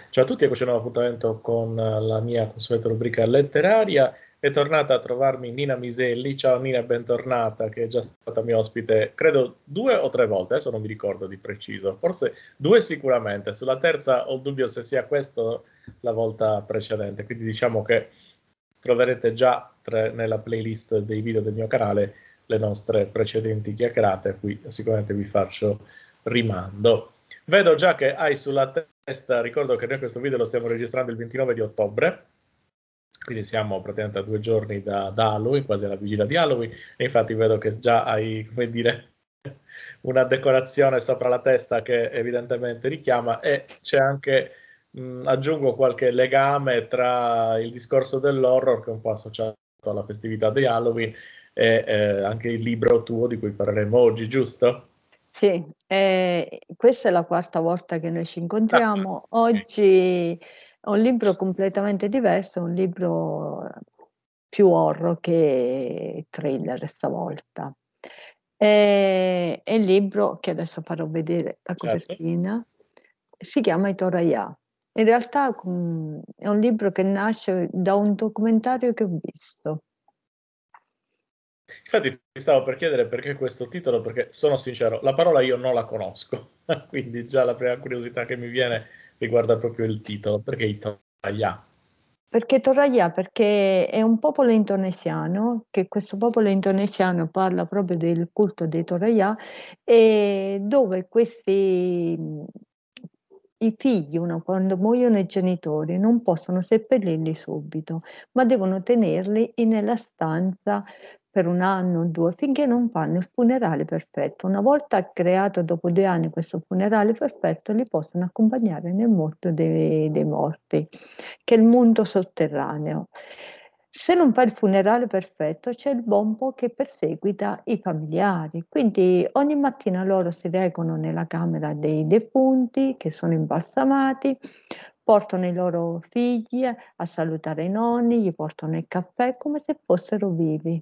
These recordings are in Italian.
Ciao a tutti, eccoci a un nuovo appuntamento con la mia consueta rubrica letteraria. È tornata a trovarmi Nina Miselli. Ciao Nina, bentornata, che è già stata mia ospite, credo 2 o 3 volte, adesso non mi ricordo di preciso, forse 2 sicuramente. Sulla terza ho il dubbio se sia questa la volta precedente, quindi diciamo che troverete già nella playlist dei video del mio canale le nostre precedenti chiacchierate, a cui sicuramente vi faccio rimando. Vedo già che hai sulla testa, ricordo che noi questo video lo stiamo registrando il 29 di ottobre, quindi siamo praticamente a 2 giorni da Halloween, quasi alla vigilia di Halloween, e infatti vedo che già hai, come dire, una decorazione sopra la testa che evidentemente richiama, e c'è anche, aggiungo, qualche legame tra il discorso dell'horror, che è un po' associato alla festività di Halloween, e anche il libro tuo di cui parleremo oggi, giusto? Sì, questa è la quarta volta che noi ci Ah, incontriamo. ok. Oggi è un libro completamente diverso, un libro più horror che thriller stavolta. È il libro che adesso farò vedere la Certo. copertina, si chiama I Torayà. In realtà è un libro che nasce da un documentario che ho visto. Infatti ti stavo per chiedere perché questo titolo, perché sono sincero, la parola io non la conosco, quindi già la prima curiosità che mi viene riguarda proprio il titolo, perché Italia. Perché Toraià? Perché è un popolo indonesiano, che questo popolo indonesiano parla proprio del culto dei Toraià, e dove i figli, quando muoiono i genitori, non possono seppellirli subito, ma devono tenerli nella stanza per 1 anno o 2 finché non fanno il funerale perfetto. Una volta creato dopo 2 anni questo funerale perfetto, li possono accompagnare nel mondo dei morti, che è il mondo sotterraneo. Se non fa il funerale perfetto, c'è il bombo che perseguita i familiari. Quindi ogni mattina loro si recano nella camera dei defunti che sono imbalsamati, portano i loro figli a salutare i nonni, gli portano il caffè come se fossero vivi.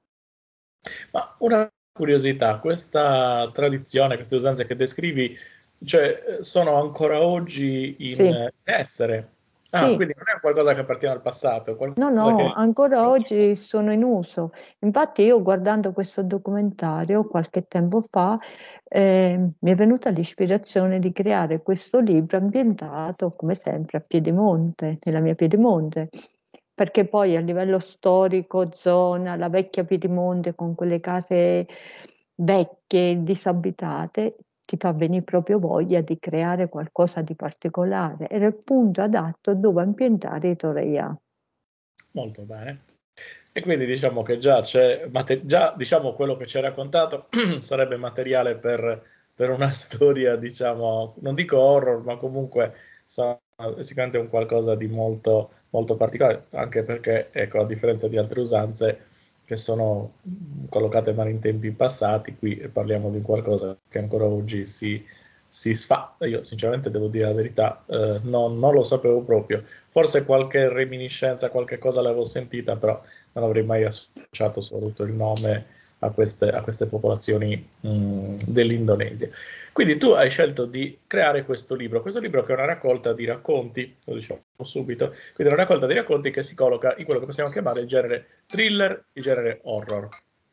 Ma una curiosità, questa tradizione, queste usanze che descrivi, cioè, sono ancora oggi Sì, in essere. Ah, sì. quindi non è qualcosa che appartiene al passato, è No, qualcosa no, che... ancora oggi sono in uso. Infatti io guardando questo documentario qualche tempo fa, mi è venuta l'ispirazione di creare questo libro ambientato, come sempre, a Piedimonte, nella mia Piedimonte, perché poi a livello storico, zona, la vecchia Piedimonte con quelle case vecchie, disabitate, ti fa venire proprio voglia di creare qualcosa di particolare. Era il punto adatto dove ambientare i Toreia. Molto bene. E quindi diciamo che già c'è, già diciamo quello che ci hai raccontato sarebbe materiale per una storia, diciamo, non dico horror, ma comunque sicuramente un qualcosa di molto, molto particolare, anche perché, ecco, a differenza di altre usanze che sono collocate magari in tempi passati, qui parliamo di qualcosa che ancora oggi si fa. Io sinceramente devo dire la verità, non lo sapevo proprio. Forse qualche reminiscenza, qualche cosa l'avevo sentita, però non avrei mai associato soprattutto il nome a queste popolazioni dell'Indonesia. Quindi tu hai scelto di creare questo libro che è una raccolta di racconti, lo diciamo subito, quindi una raccolta di racconti che si colloca in quello che possiamo chiamare il genere thriller, il genere horror.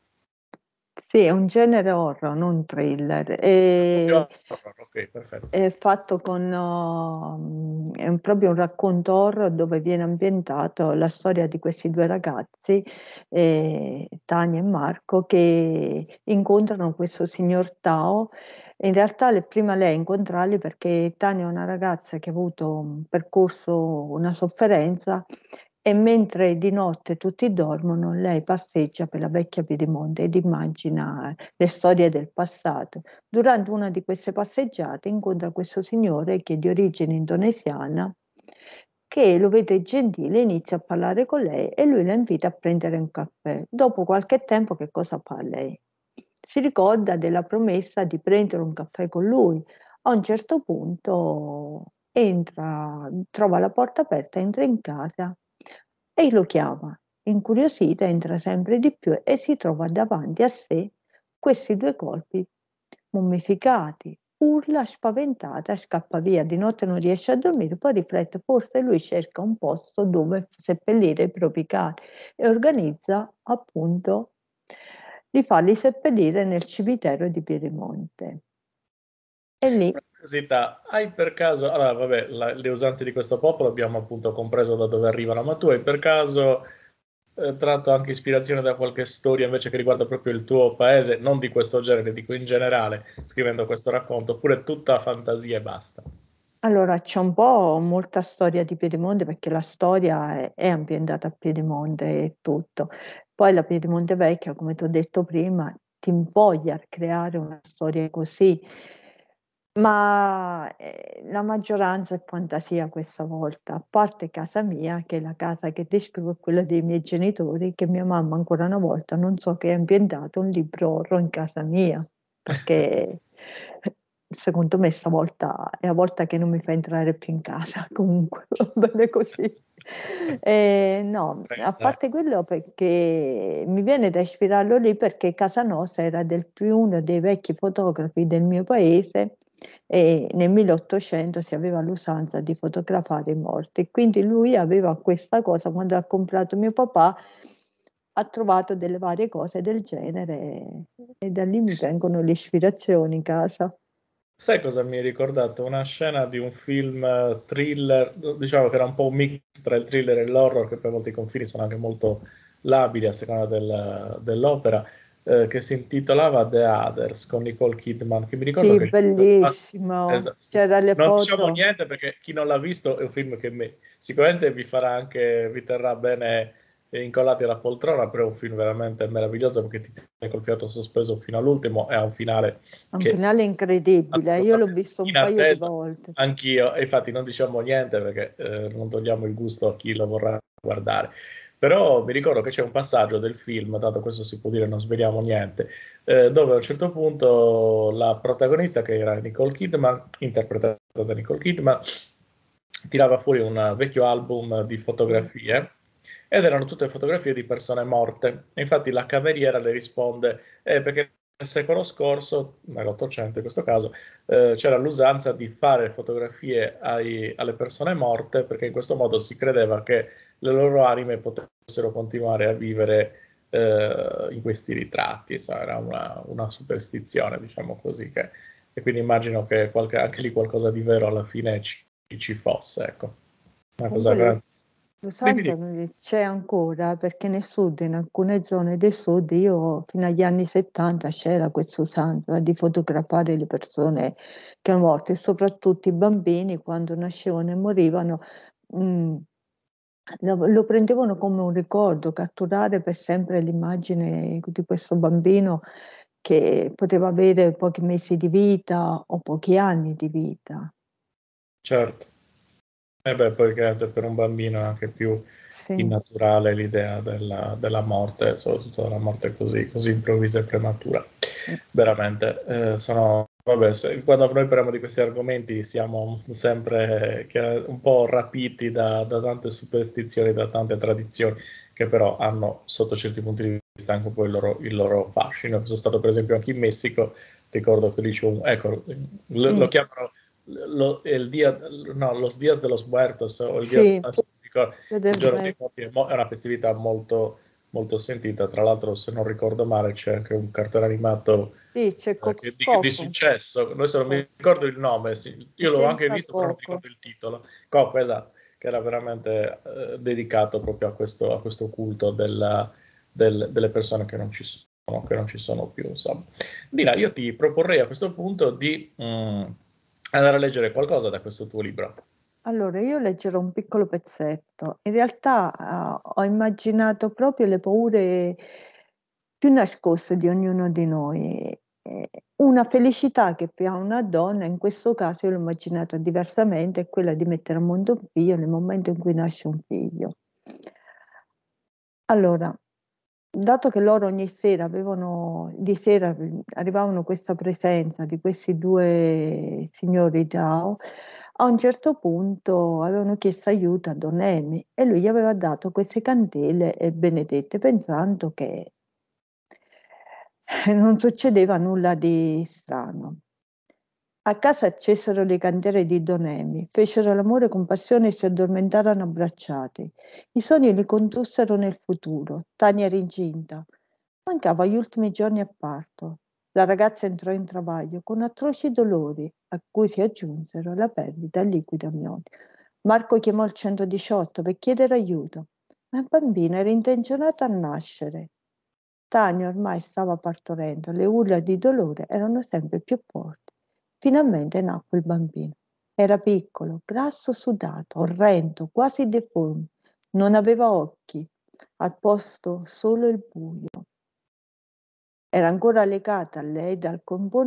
Sì, è un genere horror, non thriller. Proprio horror, ok, perfetto. È fatto è proprio un racconto horror dove viene ambientato la storia di questi 2 ragazzi, Tania e Marco, che incontrano questo signor Tao. In realtà prima lei incontrarli perché Tania è una ragazza che ha avuto un percorso, una sofferenza, e mentre di notte tutti dormono, lei passeggia per la vecchia Piedimonte ed immagina le storie del passato. Durante una di queste passeggiate incontra questo signore che è di origine indonesiana, che lo vede gentile, inizia a parlare con lei e lui la invita a prendere un caffè. Dopo qualche tempo che cosa fa lei? Si ricorda della promessa di prendere un caffè con lui. A un certo punto entra, trova la porta aperta, entra in casa e lo chiama. Incuriosita entra sempre di più e si trova davanti a sé questi 2 corpi mummificati, urla spaventata, scappa via, di notte non riesce a dormire, poi riflette, forse lui cerca un posto dove seppellire i propri cari e organizza appunto di farli seppellire nel cimitero di Piedimonte. E lì Una curiosità, hai per caso, allora vabbè, le usanze di questo popolo abbiamo appunto compreso da dove arrivano, ma tu hai per caso tratto anche ispirazione da qualche storia invece che riguarda proprio il tuo paese, non di questo genere, dico in generale, scrivendo questo racconto, oppure tutta fantasia e basta? allora c'è un po' molta storia di Piedimonte perché la storia è ambientata a Piedimonte e tutto. Poi la Piedimonte Vecchia, come ti ho detto prima, ti invoglia a creare una storia così, ma la maggioranza è fantasia questa volta, a parte casa mia, che è la casa che descrivo è quella dei miei genitori, che mia mamma ancora una volta non so che ha ambientato un libro horror in casa mia, perché secondo me stavolta è la volta che non mi fa entrare più in casa, comunque va bene così. No, a Dai. parte quello perché mi viene da ispirarlo lì perché casa nostra era del più uno dei vecchi fotografi del mio paese e nel 1800 si aveva l'usanza di fotografare i morti. Quindi lui aveva questa cosa, quando ha comprato mio papà, ha trovato delle varie cose del genere e da lì mi vengono le ispirazioni in casa. Sai cosa mi hai ricordato? Una scena di un film thriller, diciamo che era un po' un mix tra il thriller e l'horror, che per molti confini sono anche molto labili a seconda dell'opera, che si intitolava The Others con Nicole Kidman, che mi ricordo Sì, che... bellissimo. Sì. C'era le Non diciamo foto. niente perché chi non l'ha visto è un film che sicuramente vi farà anche, vi terrà bene incollati alla poltrona, però è un film veramente meraviglioso perché ti tiene col fiato sospeso fino all'ultimo e ha un finale È un che finale incredibile, io l'ho assolutamente visto un in paio di attesa, volte. anch'io, e infatti non diciamo niente perché non togliamo il gusto a chi lo vorrà guardare. Però mi ricordo che c'è un passaggio del film, dato questo si può dire non sveliamo niente, dove a un certo punto la protagonista, che era Nicole Kidman, interpretata da Nicole Kidman, tirava fuori un vecchio album di Sì. fotografie ed erano tutte fotografie di persone morte. E infatti la cameriera le risponde, perché nel secolo scorso, nell'Ottocento in questo caso, c'era l'usanza di fare fotografie alle persone morte perché in questo modo si credeva che le loro anime potessero continuare a vivere in questi ritratti. Insomma, era una superstizione, diciamo così, e quindi immagino che anche lì qualcosa di vero alla fine ci fosse, ecco. Una cosa Comunque grande. Dimmi, l'usanza dimmi. c'è ancora perché nel sud, in alcune zone del sud, io fino agli anni 70 c'era questa usanza di fotografare le persone che erano morte, e soprattutto i bambini quando nascevano e morivano, mh, lo prendevano come un ricordo, catturare per sempre l'immagine di questo bambino che poteva avere pochi mesi di vita o pochi anni di vita. Certo. E beh, poi che per un bambino è anche più Sì. innaturale l'idea della morte, soprattutto della morte così improvvisa e prematura. Veramente, vabbè, quando noi parliamo di questi argomenti siamo sempre un po' rapiti da tante superstizioni, da tante tradizioni, che però hanno sotto certi punti di vista anche poi il loro fascino. Sono stato per esempio anche in Messico, ricordo che lì c'è ecco, lo Mm. chiamano el día, no, los días de los muertos o il Sì, il vedere giorno dei bene. morti è una festività molto, molto sentita. Tra l'altro, se non ricordo male, c'è anche un cartone animato Sì, c'è di Coco, successo. Adesso non mi Coco. ricordo il nome, sì. Mi Io l'ho anche sembra visto, però non mi Coco. ricordo il titolo. Coco, esatto, che era veramente dedicato proprio a questo culto delle persone che non ci sono più, insomma. Dina, io ti proporrei a questo punto di andare a leggere qualcosa da questo tuo libro. Allora, io leggerò un piccolo pezzetto. In realtà, ho immaginato proprio le paure più nascoste di ognuno di noi. Una felicità che ha una donna, in questo caso io l'ho immaginata diversamente, è quella di mettere al mondo un figlio nel momento in cui nasce un figlio. Allora, dato che loro ogni sera di sera arrivavano questa presenza di questi due signori Giao, a un certo punto avevano chiesto aiuto a Don Emi e lui gli aveva dato queste candele benedette pensando che non succedeva nulla di strano. A casa accesero le candele di Don Emi, fecero l'amore con passione e si addormentarono abbracciati. I sogni li condussero nel futuro. Tania era incinta. Mancava gli ultimi giorni a parto. La ragazza entrò in travaglio con atroci dolori, a cui si aggiunsero la perdita di liquidi amnioti. Marco chiamò il 118 per chiedere aiuto, ma il bambino era intenzionato a nascere. Tania ormai stava partorendo, le urla di dolore erano sempre più forti. Finalmente nacque il bambino. Era piccolo, grasso, sudato, orrendo, quasi deforme. Non aveva occhi, al posto solo il buio. Era ancora legata a lei dal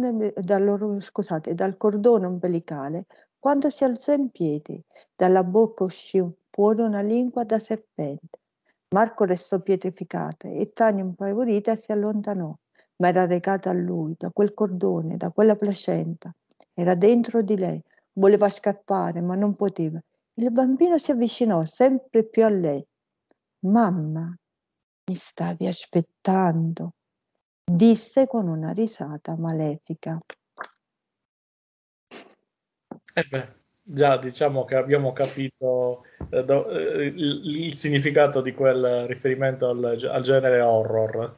cordone ombelicale quando si alzò in piedi. Dalla bocca uscì fuori una lingua da serpente. Marco restò pietrificato e Tania, impaurita, si allontanò, ma era legata a lui, da quel cordone, da quella placenta. Era dentro di lei. Voleva scappare, ma non poteva. Il bambino si avvicinò sempre più a lei. Mamma, mi stavi aspettando, disse con una risata malefica. Già diciamo che abbiamo capito il significato di quel riferimento al genere horror.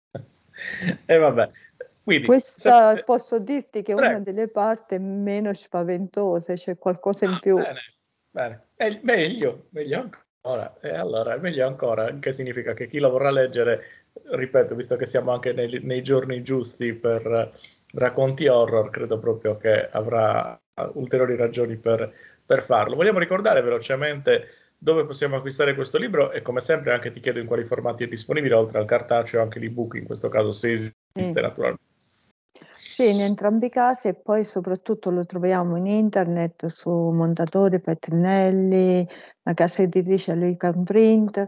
E vabbè, quindi Questa posso dirti che è una prego. delle parti meno spaventose, c'è qualcosa in più. Bene. Meglio ancora. E allora, meglio ancora, che significa che chi lo vorrà leggere, ripeto, visto che siamo anche nei giorni giusti per racconti horror, credo proprio che avrà ulteriori ragioni per farlo. Vogliamo ricordare velocemente dove possiamo acquistare questo libro e come sempre anche ti chiedo in quali formati è disponibile, oltre al cartaceo anche l'ebook, in questo caso se esiste naturalmente. Sì, in entrambi i casi e poi soprattutto lo troviamo in internet su Mondadori, Petrinelli, la casa editrice Lucan Print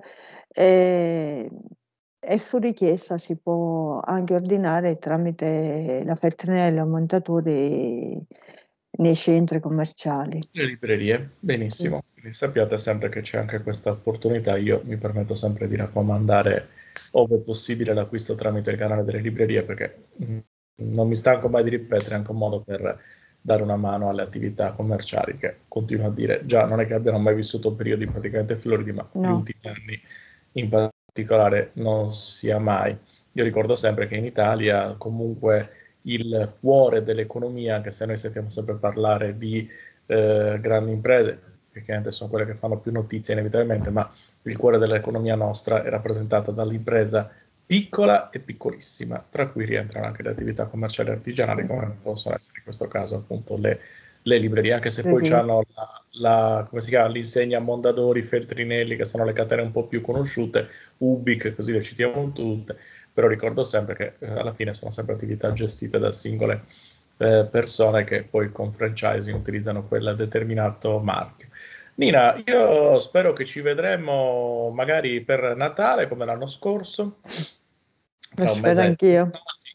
e su richiesta si può anche ordinare tramite la Petrinelli o Mondadori nei centri commerciali. Le librerie, benissimo. Quindi sappiate sempre che c'è anche questa opportunità. Io mi permetto sempre di raccomandare, ove possibile, l'acquisto tramite il canale delle librerie, perché non mi stanco mai di ripetere, è anche un modo per dare una mano alle attività commerciali, che continuo a dire, già non è che abbiano mai vissuto periodi praticamente floridi, ma gli ultimi anni in particolare non sia mai. Io ricordo sempre che in Italia comunque il cuore dell'economia, anche se noi sentiamo sempre parlare di grandi imprese, che chiaramente sono quelle che fanno più notizie inevitabilmente, ma il cuore dell'economia nostra è rappresentato dall'impresa piccola e piccolissima, tra cui rientrano anche le attività commerciali e artigianali, come possono essere in questo caso appunto le librerie, anche se poi hanno come si chiama, l'insegna Mondadori, Feltrinelli, che sono le catene un po' più conosciute, Ubic, così le citiamo tutte, però ricordo sempre che alla fine sono sempre attività gestite da singole persone che poi con franchising utilizzano quel determinato marchio. Nina, io spero che ci vedremo magari per Natale come l'anno scorso, tra un mese. Anch'io.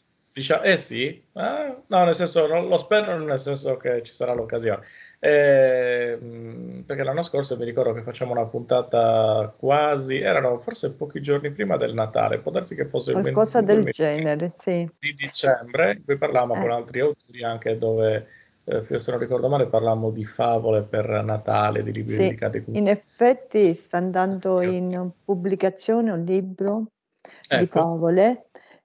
Sì? No, nel senso, lo spero nel senso che ci sarà l'occasione. Perché l'anno scorso mi ricordo che facciamo una puntata quasi, erano forse pochi giorni prima del Natale, può darsi che fosse il Qualcosa 22 del genere, sì. di dicembre, in cui parlavamo con altri autori anche dove, se non ricordo male, parlavamo di favole per Natale, di libri dedicati. In effetti sta andando in pubblicazione un libro di favole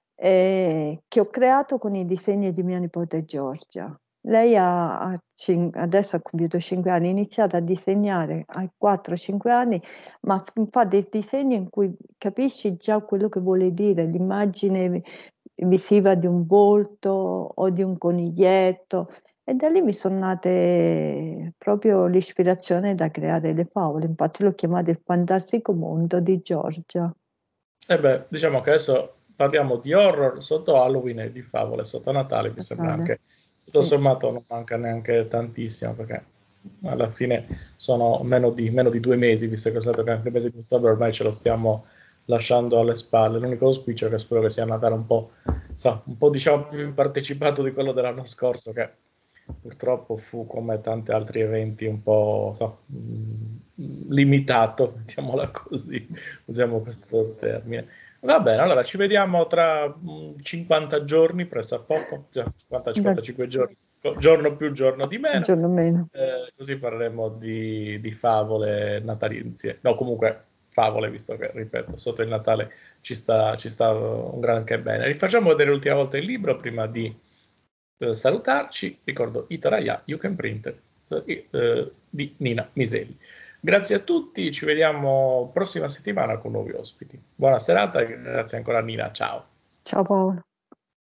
che ho creato con i disegni di mia nipote Giorgia. Lei adesso ha compiuto 5 anni, ha iniziato a disegnare ai 4-5 anni, ma fa dei disegni in cui capisci già quello che vuole dire, l'immagine visiva di un volto o di un coniglietto. E da lì mi sono nate proprio l'ispirazione da creare le favole, infatti l'ho chiamato Il fantastico mondo di Giorgia. Diciamo che adesso parliamo di horror sotto Halloween e di favole sotto Natale, mi sembra anche, tutto sommato non manca neanche tantissimo, perché alla fine sono meno di 2 mesi, visto che è stato che anche il mese di ottobre ormai ce lo stiamo lasciando alle spalle. L'unico auspicio è che spero che sia Natale un po' diciamo più partecipato di quello dell'anno scorso, che purtroppo fu, come tanti altri eventi, un po' limitato, mettiamola così, usiamo questo termine. Va bene, allora ci vediamo tra 50 giorni, presso a poco, 50-55 giorni, giorno più, giorno di un meno. giorno meno. Così parleremo di favole natalizie. No, comunque favole, visto che, ripeto, sotto il Natale ci sta un granché bene. Rifacciamo vedere l'ultima volta il libro prima di salutarci. Ricordo Itoraya, You Can Print, di Nina Miselli. Grazie a tutti, ci vediamo prossima settimana con nuovi ospiti. Buona serata e grazie ancora Nina, ciao. Ciao Paolo.